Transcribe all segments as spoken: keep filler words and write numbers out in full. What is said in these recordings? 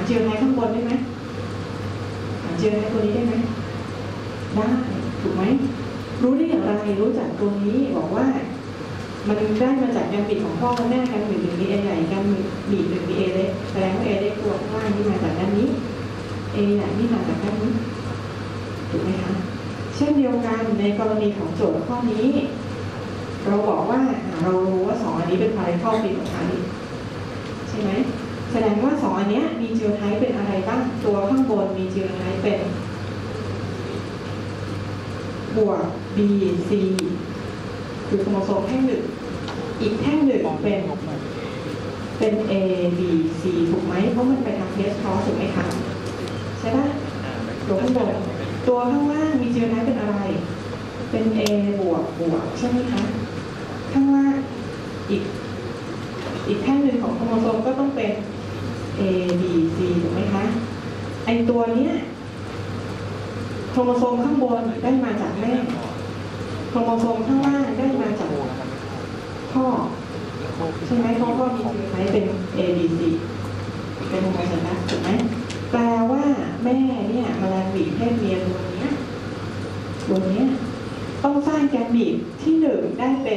เจียร์ไทข้างบนได้ไหมหาเจียร์ไทตัวนี้ได้ไหมได้ถูกไหมรู้ได้อย่างไรรู้จากตรงนี้บอกว่ามันได้มาจากการบิดของพ่อและแม่การบิดหนึ่งมีเอใหญ่การบิดหนึ่งมีเอเล็กแสดงว่าเอเล็กตัวข้างล่างนี่มาจากด้านนี้เอใหญ่นี่มาจากด้านนี้ถูกไหมคะเช่นเดียวกันในกรณีของโจทย์ข้อนี้เราบอกว่าเรารู้ว่าสองอันนี้เป็นพาราเทลฟิโนไทป์ใช่ไหมแสดงว่าสองอันนี้มีจีโนไทป์เป็นอะไรบ้างตัวข้างบนมีจีโนไทป์เป็นบวก B C คือโครโมโซมแท่งหนึ่งอีกแท่งหนึ่งเป็นเป็น A B C ถูกไหมเพราะมันไปทำเทสคอสถูกไหมคะใช่ปะตัวข้างบนตัวข้างล่างมีจีโนไทป์เป็นอะไรเป็น A บวกบวกใช่ไหมคะข้างล่างอีกอีกแท่งหนึ่งของโครโมโซมก็ต้องเป็น A B C ถูกไหมคะไอตัวเนี้ยโครโมโซมข้างบนได้มาจากแม่โครโมโซมข้างล่างได้มาจากพ่อใช่ไหมเพราะพ่อมีจีโนไทป์เป็น A B C เป็นโฮโมไซกัสถูกไหมแปลว่าแม่เนี่ยแมลงหวีเพศเมียตัวนี้ตัวนี้ต้องสร้างแกนบีดที่หนึ่งได้เป็น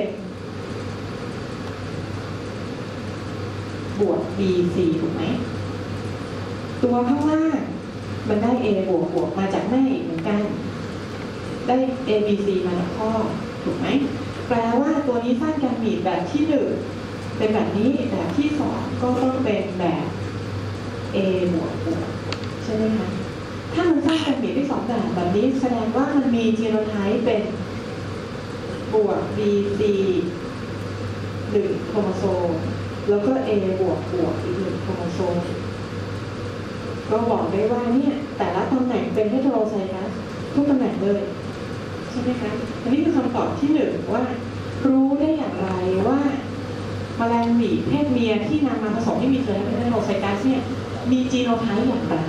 บวก B C ถูกไหมตัวข้างล่างมันได้ A บวกบวกมาจากแม่เหมือนกันได้ A B C มาจากพ่อถูกไหมแปลว่าตัวนี้สร้างแกนบีดแบบที่หนึ่งเป็นแบบนี้แบบที่สองก็ต้องเป็นแบบ A บวกบวกใช่ไหมคะถ้ามันสร้างแกนบีดที่สองแบบแบบนี้แสดงว่ามันมีจีโนไทป์เป็นบวก B C หนึ่งโครโมโซมแล้วก็ A บวกบวกอีกหนึ่งโครโมโซมก็บอกได้ว่าเนี่ยแต่ละตำแหน่งเป็นเฮโทโรไซกัสทุกตำแหน่งเลยใช่ไหมคะอันนี้คือคำตอบที่หนึ่งว่ารู้ได้อย่างไรว่าแมลงหวีเพศเมียที่นำมาผสมให้มีเชื้อเป็นเฮโทโรไซกัสเนี่ยมีจีโนไทป์อย่างไร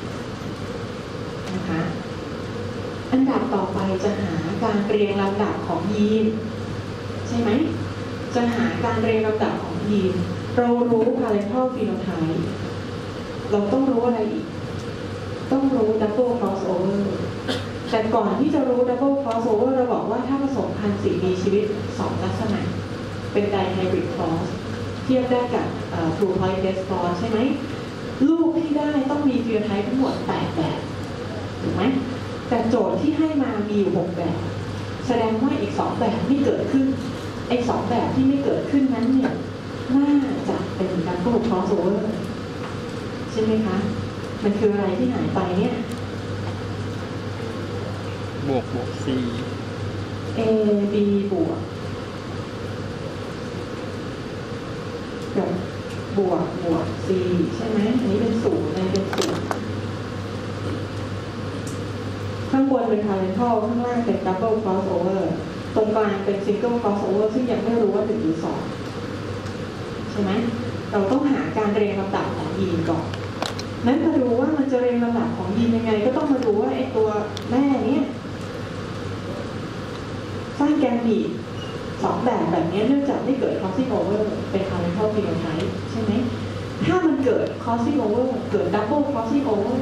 นะคะอันดับต่อไปจะหาการเรียงลำดับของยีนใช่ไหมจะหาการเรียงลำดับของยีนเรารู้ parental phenotype เราต้องรู้อะไรอีกต้องรู้ double crossover แต่ก่อนที่จะรู้ double crossover เราบอกว่าถ้าผสมพันธุ์สิ่งมีชีวิตสองลักษณะเป็น dihybrid cross เทียบได้กับ true polypleth cross ใช่ไหมลูกที่ได้ต้องมี phenotype ทั้งหมดแปดแบบถูกไหมแต่โจทย์ที่ให้มามีอยู่หกแบบแสดงว่าอีกสองแบบไม่เกิดขึ้นไอ้สองแบบที่ไม่เกิดขึ้นนั้นเนี่ยน่าจะเป็นการโครครอสโอเวอร์ใช่ไหมคะมันคืออะไรที่หายไปเนี่ยบวกบวก C A B บวกกับบวกบวก C ใช่ไหมอันนี้เป็นศูนย์อันนี้เป็นศูนย์ข้างบนเป็น parental ข้างล่างเป็น double crossover ตรงกลางเป็น single crossover ซึ่งยังไม่รู้ว่าถึงหรือสองใช่ไหมเราต้องหาการเรียงลำดับของยีนก่อนนั้นมาดูว่ามันจะเรียงลำดับของยีนยังไงก็ต้องมาดูว่าไอ้ตัวแม่เนี่ยสร้างแกนบีดสองแบบแบบนี้เนื่องจากไม่เกิด crossing over เป็น parental phenotype ใช่ไหมถ้ามันเกิด crossing over เกิด double crossing over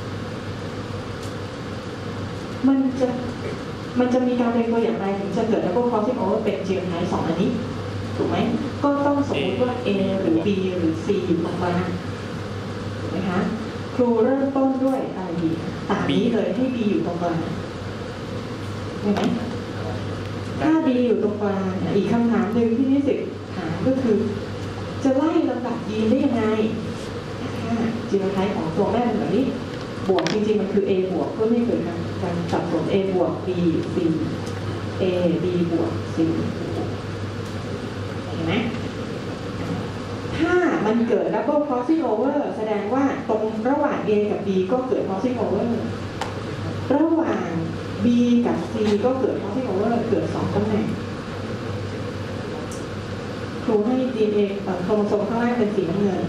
มันจะมันจะมีการเรียงตัวอย่างไรถึงจะเกิด double crossing over เป็น genotype สองอันนี้ถูกไหมก็ต้องสมมติว่า A หรือ B หรือ C อยู่ตรงกลางถูกไหมคะครูเริ่มต้นด้วยอะไรดีตามนี้เลยให้ B อยู่ตรงกลางใช่ไหมถ้า B อยู่ตรงกลางอีกคำถามหนึ่งที่นิสิตถามก็คือจะไล่ลำดับยีนได้ยังไงถ้าจีโนไทป์ของตัวแม่เป็นแบบนี้บวกจริงๆมันคือ A บวกเพื่อไม่เกิดการการสับสน A บวก B C A B บวก C เห็นไหมถ้ามันเกิด double crossing over แสดงว่าตรงระหว่าง A กับ B ก็เกิด crossing over ระหว่าง B กับ C ก็เกิด crossing over เกิดสองตำแหน่งครูให้ ดี เอ็น เอ โครโมโซมข้างล่างเป็นสีน้ำเงิน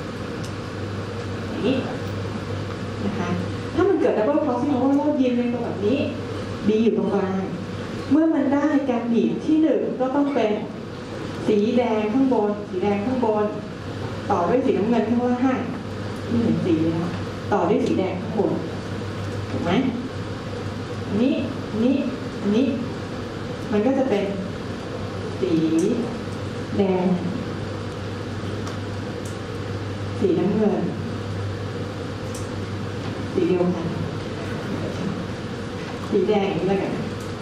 อย่างนี้นะคะถ้ามันเกิด double crossing over แล้วยีนเป็นตัวแบบนี้ B อยู่ตรงกลางเมื่อมันได้แกนบีดที่หนึ่งก็ต้องเป็นสีแดงข้างบนสีแดงข้างบนต่อด้วยสีน้ำเงินข้างล่างที่เห็นสีแล้วต่อด้วยสีแดงข้างบนถูกไหมอันนี้อันนี้อันนี้มันก็จะเป็นสีแดงสีน้ำเงินสีเดียวกันสีแดงนี่แล้วกัน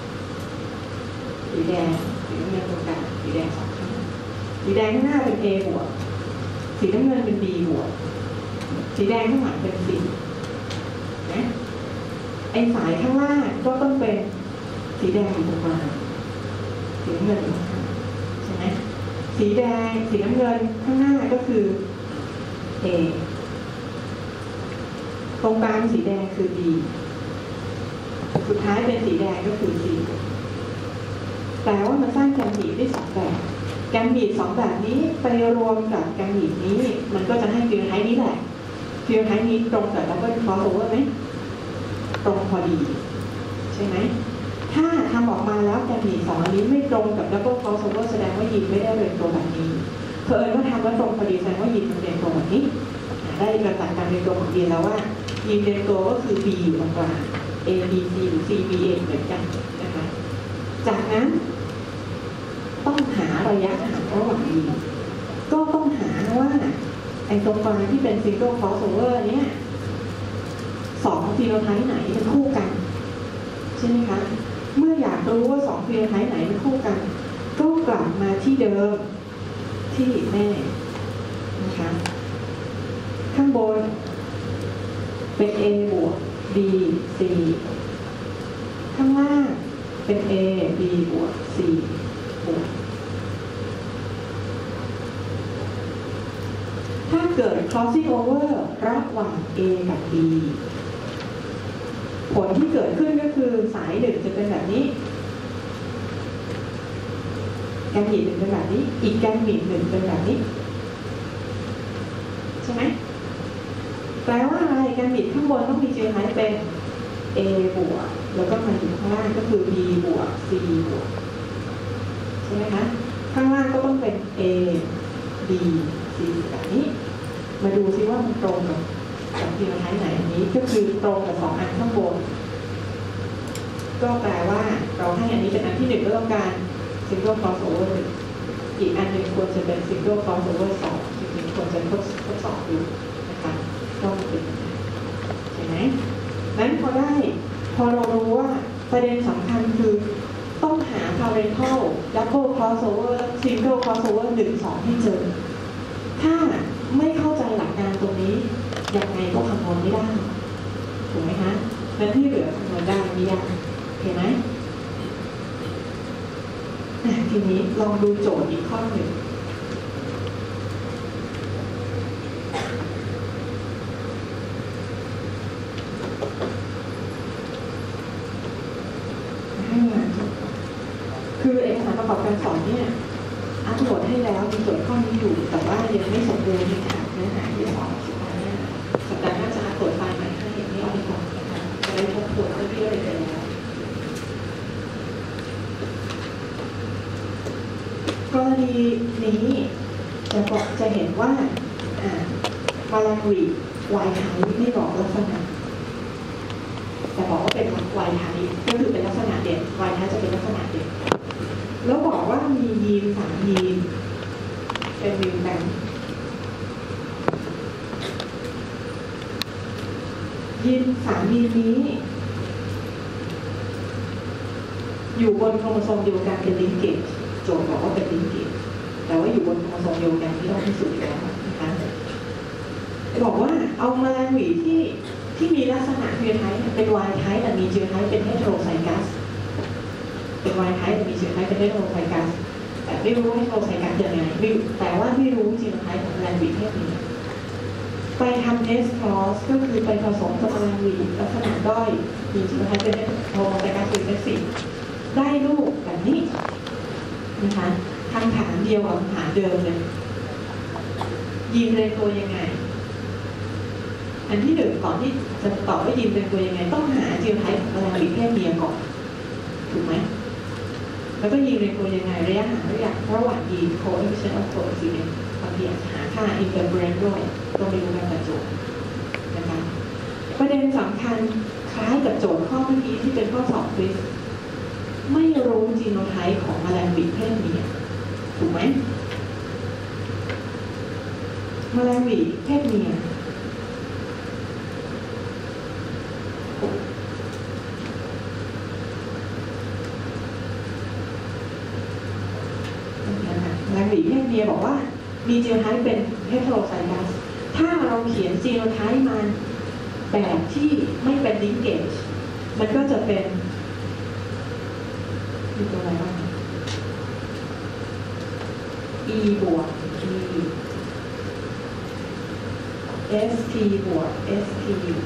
สีแดงสีน้ำเงินตรงกลางสีแดงสองข้างสีแดงข้างหน้าเป็น A บวกสีน้ำเงินเป็น B บวกสีแดงข้างหลังเป็น C นะไอ้สายข้างล่างก็ต้องเป็นสีแดงอยู่ตรงกลางสีน้ำเงินอยู่ข้างหน้าใช่ไหมสีแดงสีน้ำเงินข้างหน้าก็คือ A ตรงกลางสีแดงคือ B สุดท้ายเป็นสีแดงก็คือ C แต่ว่ามันสร้างแกมบีดได้สองแบบแกมบีดสองแบบนี้ไปรวมกับแกมบีดนี้มันก็จะให้ฟิวไทป์นี้แหละฟิวไทป์นี้ตรงกับดับเบิลครอสโอเวอร์ไหมตรงพอดีใช่ไหมถ้าทำออกมาแล้วแกมบีดสองอันนี้ไม่ตรงกับดับเบิลครอสโอเวอร์แสดงว่ายีนไม่ได้เรียนตัวแบบนี้เผอิญว่าทำแล้วตรงพอดีแสดงว่ายีนมันเรียนตัวแบบนี้ได้กระต่างการเรียนตัวของยีนแล้วว่ายีนเรียนตัวก็คือ B อยู่ตรงกลาง A B C หรือ C B A เหมือนกันนะคะจากนั้นต้องหาระยะห่างระหว่างยีนก็ต้องหาว่าไอ้ตรงกลางที่เป็น single crossover เนี่ยสองฟีโนไทป์ไหนเป็นคู่กันใช่ไหมคะเมื่ออยากรู้ว่าสองฟีโนไทป์ไหนเป็นคู่กันก็กลับมาที่เดิมที่แม่นะคะข้างบนเป็น A บวก B C ข้างล่างเป็น A B บวก C บวกถ้าเกิด crossing over ระหว่าง A กับ B ผลที่เกิดขึ้นก็คือสายหนึ่งจะเป็นแบบนี้แกมบีดหนึ่งเป็นแบบนี้อีกแกมบีดหนึ่งเป็นแบบนี้ใช่ไหมแปลว่าอะไรแกมบีดข้างบนต้องมีเจอไฮเป็น A บวกแล้วก็มาอยู่ข้างล่างก็คือ B บวก C บวกใช่ไหมคะข้างล่างก็ต้องเป็น A B C แบบนี้มาดูซิว่ามันตรงกับกับฟีโนไทป์ไหนอันนี้ก็คือตรงกับสองอันข้างบนก็แปลว่าเราให้อันนี้เป็นอันที่หนึ่งก็ต้องการ single crossover หนึ่งอีกอันหนึ่งควรจะเป็น single crossover สองจริงๆควรจะทดทดสอบดูนะคะต้องเป็นใช่ไหมนั้นพอได้พอเรารู้ว่าประเด็นสำคัญคือต้องหา parental double crossover single crossover หนึ่ง สองให้เจอถ้าไม่เข้าใจหลักการตรงนี้ยังไงก็คำนวณไม่ได้ถูกไหมคะนั้นที่เหลือคำนวณได้ไม่ยากเห็นไหมทีนี้ลองดูโจทย์อีกข้อหนึ่งให้งานคือเอกสารประกอบการสอนเนี่ยอัปโหลดให้แล้วมีโจทย์ข้อนี้อยู่แต่ว่ายังไม่สมบูรณ์ในค่ะเนื้อหาที่สองสุดท้ายเนี่ยสัปดาห์หน้าจะอัปโหลดไฟล์ใหม่ให้อย่างนี้เอาไปก่อนนะคะจะได้ทบทวนเรื่องที่เราเรียนไปแล้วกรณีนี้จะบอกจะเห็นว่ามาลาวีวายไทป์ไม่บอกลักษณะแต่บอกว่าเป็นวายไทป์ก็คือเป็นลักษณะเด่นวายไทป์จะเป็นลักษณะเด่นแล้วบอกว่ามียีนสามยีนเป็นยีนแบงยีนสามยีนนี้อยู่บนโครโมโซมเดียวกันเป็นลิงเกจโจทย์บอกว่าเป็นลิงเกจแต่ว่าอยู่บนโครโมโซมเดียวกันที่ต้องพิสูจน์แล้วนะคะบอกว่าเอาแมลงหวีที่ที่มีลักษณะฟีโนไทป์เป็น Y ไทป์แต่มีจีโนไทป์เป็นเฮโทรไซกัสเป็น Y ไทป์แต่มีจีโนไทป์เป็นเฮโทรไซกัสแต่ไม่รู้เฮโทรไซกัสยังไงไม่แต่ว่าไม่รู้จีโนไทป์ของแมลงหวีเพศนี้ไปทำเทสครอสก็คือไปผสมกับแมลงหวีลักษณะด้อยมีจีโนไทป์เป็นเฮโทรไซกัสเป็นเอฟซีได้ลูกแบบนี้นะคะคำถามเดียวกับคำถามเดิมเลยยีนเรียนตัวยังไงอันที่หนึ่งก่อนที่จะตอบว่ายีนเป็นตัวยังไงต้องหาจีโนไทป์ของแมลงหวีเพศเมียก่อนถูกไหมแล้วก็ยีนเป็นตัวยังไงระยะห่างระยะระหว่างยีน coefficient of coincidence บางทีอาจจะหาค่า interference ด้วยต้องไปดูการประจุประเด็นสำคัญคล้ายกับโจทย์ข้อเมื่อกี้ที่เป็นข้อสอบควิสไม่รู้จีโนไทป์ของแมลงหวีเพศเมียถูกไหมแมลงหวีเพศเมียแมลงหวีเพศเมียบอกว่ามีจีโนไทป์เป็นเฮตโรไซกัสถ้าเราเขียนจีโนไทป์มาแบบที่ไม่เป็นลิงเกจมันก็จะเป็นมีตัวอะไรบ้าง e บวก e st บวก st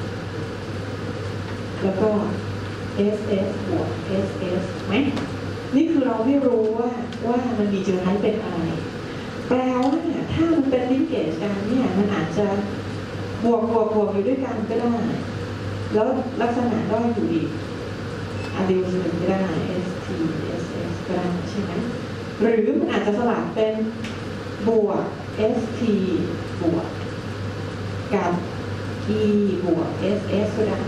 แล้วก็ ss บวก ss ไหมนี่คือเราไม่รู้ว่าว่ามันมีจีโนไทป์เป็นอะไรแปลว่าถ้ามันเป็นลิงเกจกันเนี่ยมันอาจจะบวกบวกบวกอยู่ด้วยกันก็ได้แล้วลักษณะด้อยอยู่อีกอะลีลหนึ่งก็ได้ st ss ก็ได้ใช่ไหมหรือมันอาจจะสลับเป็นบวก st บวกกับ e บวก ss ก็ได้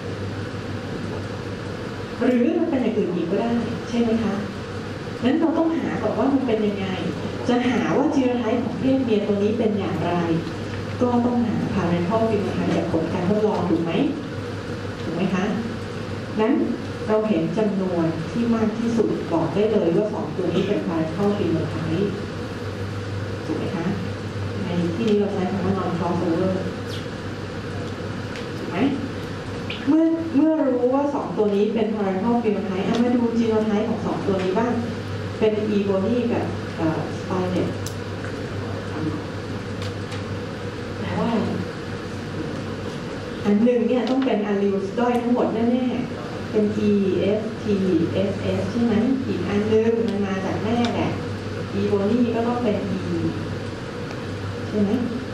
หรือมันเป็นอย่างอื่นอีกก็ได้ใช่ไหมคะนั้นเราต้องหาก่อนว่ามันเป็นยังไงจะหาว่าจีโนไทป์ของเพศเมียตัวนี้เป็นอย่างไรก็ต้องหา parental phenotype จากผลการทดลองถูกไหมถูกไหมคะนั้นเราเห็นจำนวนที่มากที่สุดบอกได้เลยว่าสองตัวนี้เป็น parental phenotype ถูกไหมคะในที่นี้เราใช้คำว่า non crossover ถูกไหมเมื่อเมื่อรู้ว่าสองตัวนี้เป็น parental phenotype เอามาดู genotype ของสองตัวนี้บ้างเป็น e bony กับ spined แปลว่าอันหนึ่งเนี่ยต้องเป็น allele ด้อยทั้งหมดแน่ๆเป็น e s t s s ใช่ไหมอีกอันนึงมันมาจากแม่แหละ e bony ก็ต้องเป็น e ใช่ไหม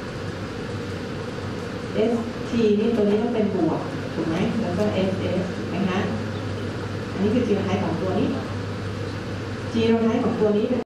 s t นี่ตัวนี้ต้องเป็นบวกถูกไหมแล้วก็ ss ถูกไหมคะอันนี้คือ genotype ของตัวนี้ genotype ของตัวนี้เป็น